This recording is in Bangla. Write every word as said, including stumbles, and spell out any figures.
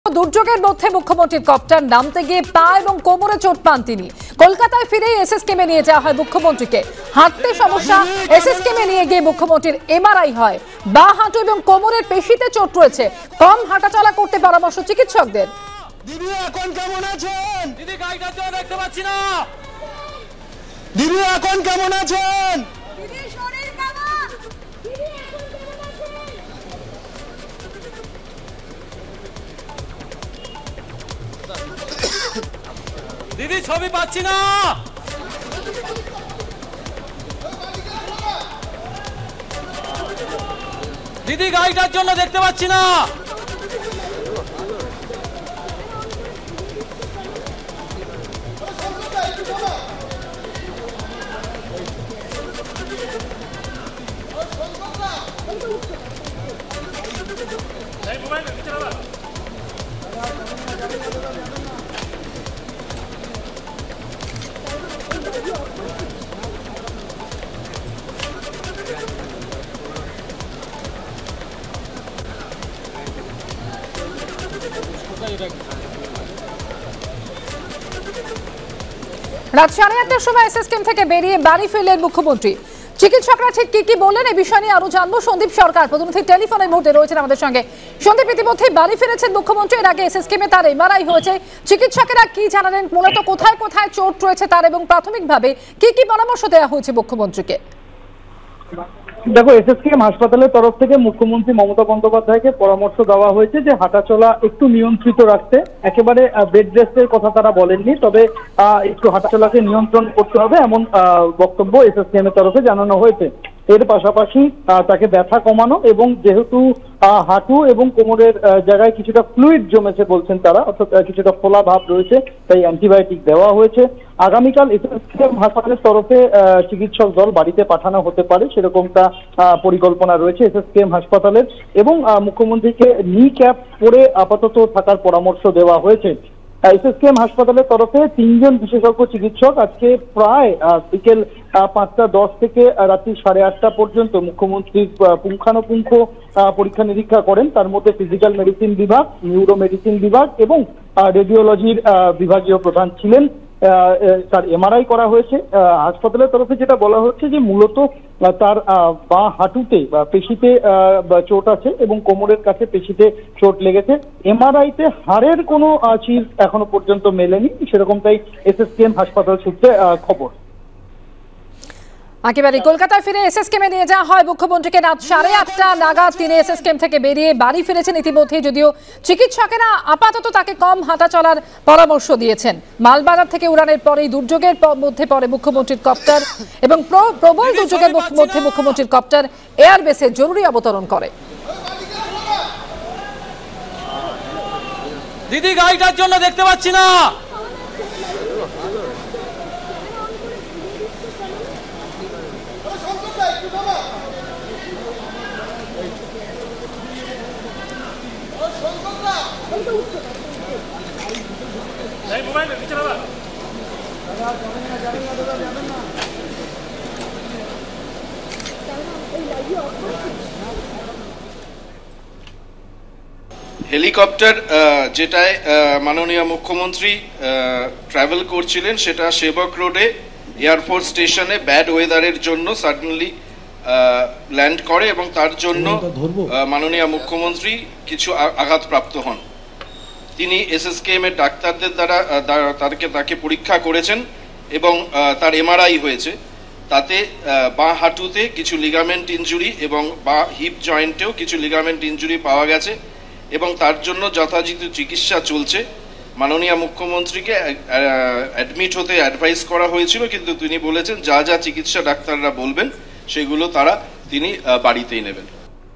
দুর্যোগের মধ্যে মুখ্যমন্ত্রীর কপ্টার নামতে গিয়ে পা এবং কোমরে চোট পান তিনি। কলকাতায় ফিরে এসএসকেএম-এ নিয়ে যাওয়া হয় মুখ্যমন্ত্রীকে। হাঁটতে সমস্যা, এসএসকেএম-এ নিয়ে গিয়ে মুখ্যমন্ত্রীর এমআরআই হয়। বা হাঁটু এবং কোমরের পেশিতে চোট রয়েছে, কম হাঁটাচলা করতে পরামর্শ চিকিৎসকদের। দিদি এখন কেমন আছেন? দিদি গাইটা তো দেখতে পাচ্ছি না। দিদি এখন কেমন আছেন? দিদি শরীর কেমন? দিদি এখন কেমন আছেন? দিদি ছবি পাচ্ছি না। দিদি গাইটার জন্য দেখতে পাচ্ছি না। রাত সাড়ে আটটার সময় এসএসকেএম থেকে বেরিয়ে বাড়ি ফিরলেন মুখ্যমন্ত্রী। চিকিৎসকরা ঠিক কি কি বললেন এই বিষয় নিয়ে আরো জানবো। সন্দীপ সরকার প্রতিনিধি টেলিফোনের মুহূর্তে রয়েছেন আমাদের সঙ্গে। সন্দীপ, ইতিমধ্যে বাড়ি ফিরেছেন মুখ্যমন্ত্রী। এর আগে এসএসকেএম-এ তার এমআরআই হয়েছে। চিকিৎসকেরা কি জানালেন, মূলত কোথায় কোথায় চোট রয়েছে তার, এবং প্রাথমিকভাবে কি কি পরামর্শ দেওয়া হয়েছে মুখ্যমন্ত্রীকে? দেখো, এসএসকেএম হাসপাতালের তরফ থেকে মুখ্যমন্ত্রী মমতা বন্দ্যোপাধ্যায়কে পরামর্শ দেওয়া হয়েছে যে হাঁটাচলা একটু নিয়ন্ত্রিত রাখতে। একেবারে বেড রেস্টের কথা তারা বলেননি, তবে একটু হাঁটাচলাকে নিয়ন্ত্রণ করতে হবে এমন বক্তব্য এসএসকেএম এর তরফে জানানো হয়েছে। এর পাশাপাশি তাকে ব্যথা কমানো, এবং যেহেতু হাঁটু এবং কোমরের জায়গায় কিছুটা ফ্লুইড জমেছে বলছেন তারা, অর্থাৎ কিছুটা ফোলা ভাব রয়েছে, তাই অ্যান্টিবায়োটিক দেওয়া হয়েছে। আগামীকাল এসএসকেএম হাসপাতালের তরফে চিকিৎসক দল বাড়িতে পাঠানো হতে পারে, সেরকমটা পরিকল্পনা রয়েছে এসএসকেএম হাসপাতালের। এবং মুখ্যমন্ত্রীকে নি ক্যাপ পরে আপাতত থাকার পরামর্শ দেওয়া হয়েছে। এসএসকেএম হাসপাতালের তরফে তিনজন বিশেষজ্ঞ চিকিৎসক আজকে প্রায় বিকেল পাঁচটা দশ থেকে রাত্রি সাড়ে আটটা পর্যন্ত মুখ্যমন্ত্রীর পুঙ্খানুপুঙ্খ পরীক্ষা নিরীক্ষা করেন। তার মধ্যে ফিজিক্যাল মেডিসিন বিভাগ, নিউরো মেডিসিন বিভাগ এবং রেডিওলজির বিভাগীয় প্রধান ছিলেন। তার এমআরআই করা হয়েছে। হাসপাতালের তরফে যেটা বলা হচ্ছে যে মূলত তার বা হাঁটুতে বা পেশিতে চোট আছে এবং কোমরের কাছে পেশিতে চোট লেগেছে। এমআরআইতে হাড়ের কোনো চিজ এখনো পর্যন্ত মেলেনি, সেরকমটাই এসএসকেএম হাসপাতাল সূত্রে খবর। একেবারে কলকাতায় ফিরে এসএসকেএম-এ নিয়ে যাওয়া হয় মুখ্যমন্ত্রীকে। রাত সাড়ে আটটা নাগাদ তিনি এসএসকেএম থেকে বেরিয়ে বাড়ি ফিরেছেন ইতিমধ্যে, যদিও চিকিৎসকেরা আপাতত তাকে কম হাঁটা চলার পরামর্শ দিয়েছেন। মালবাজার থেকে উড়ানের পরেই দুর্যোগের মধ্যে পড়ে মুখ্যমন্ত্রীর কপ্টার, এবং প্রবল দুর্যোগের মধ্যে মুখ্যমন্ত্রীর কপ্টার এয়ারবেসে জরুরি অবতরণ করে। দিদি গাইটার জন্য দেখতে পাচ্ছি না। হেলিকপ্টার যেটায় মাননীয় মুখ্যমন্ত্রী ট্রাভেল করছিলেন সেটা সেবক রোডে এয়ারফোর্স স্টেশনে ব্যাড ওয়েদারের জন্য সাডেনলি ল্যান্ড করে, এবং তার জন্য মাননীয় মুখ্যমন্ত্রী কিছু আঘাতপ্রাপ্ত হন। তিনি এসএসকেএম এর ডাক্তারদের দ্বারা তাকে তাকে পরীক্ষা করেছেন এবং তার এমআরআই হয়েছে। তাতে বাঁ হাঁটুতে কিছু লিগামেন্ট ইনজুরি এবং বাঁ হিপ জয়েন্টেও কিছু লিগামেন্ট ইনজুরি পাওয়া গেছে, এবং তার জন্য যথাযথ চিকিৎসা চলছে। মাননীয় মুখ্যমন্ত্রীকে অ্যাডমিট হতে অ্যাডভাইস করা হয়েছিল, কিন্তু তিনি বলেছেন যা যা চিকিৎসা ডাক্তাররা বলবেন সেগুলো তারা তিনি বাড়িতেই নেবেন।